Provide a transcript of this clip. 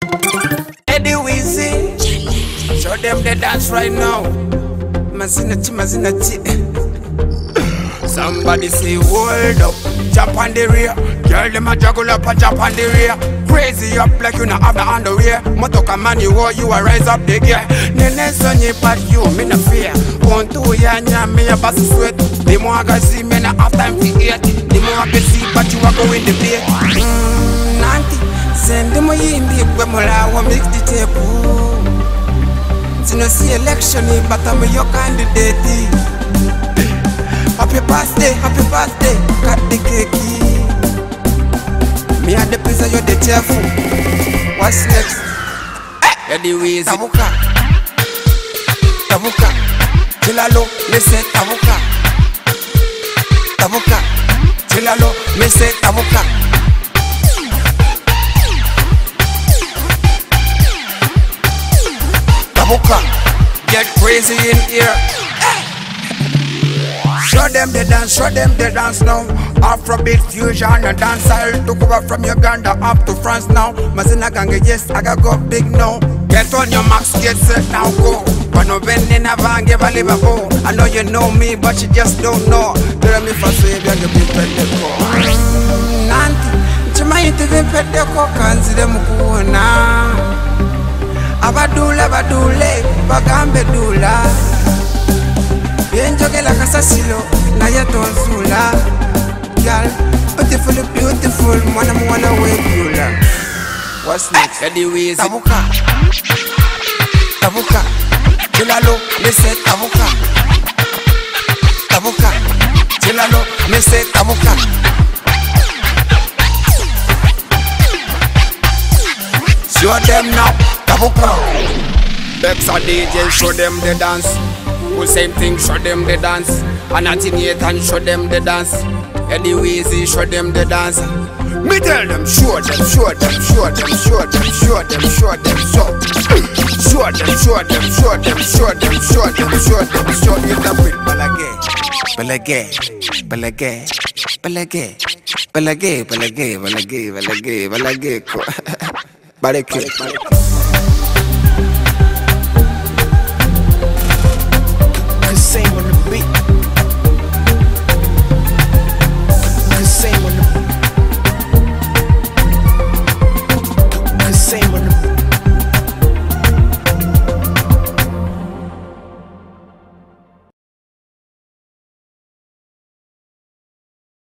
Eddie Wizzy, show them the dance right now. Mazinati, mazinati. Somebody say hold up, jump on the rear. Girl, them a juggle up and jump on the rear. Crazy up like you not have the underwear. Motoka man, you a rise up the gear. Nene sonye but you, me no fear. Want to ya me a pass sweat. The more I see me no have time to eat. The more I can see but you a go in the bed. Nanti, send them a yindi Gwemola wa mix the table. Sino see election but I'm your candidate. Happy birthday, cut the cake. Me and the pizza, you're the chef. What's next? Eddie Wizzy. Tabuka, Tabuka, Chilalo, me say Tabuka, Tabuka, Chilalo, me say Tabuka. Tabuka, get crazy in here. Show them the dance now. Afrobeat fusion and dancehall took over from Uganda up to France now. Mazina Gange, yes, I got go big now. Get on your marks, get set now, go. But no vending a van, give a Liverpool. I know you know me, but you just don't know. Tell me for Savior, you be pet the call. Nanti, Chima to be pet the call, can't see them now. Abadula, Bagambe Dula. Enjoy la casa silo, na ya tonsula. Girl, beautiful, wanna wake you la. What's next? Eddie Wizzy. Tabuka, Tabuka, Chilalo, me say Tabuka, Tabuka, Chilalo, me say Tabuka. Show them now, Tabuka. AbexXx DJ, show them the dance. Same thing, show them the dance. And Nutty Neithan, show them the dance. Eddie Wizzy, show them the dance. Me tell them, show them. Show them the bit. Balage. Same